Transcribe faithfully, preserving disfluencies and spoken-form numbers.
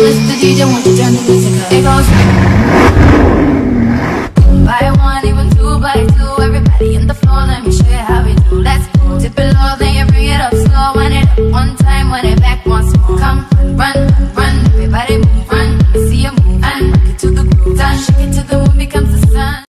With the D J, won't you turn the music up? It goes.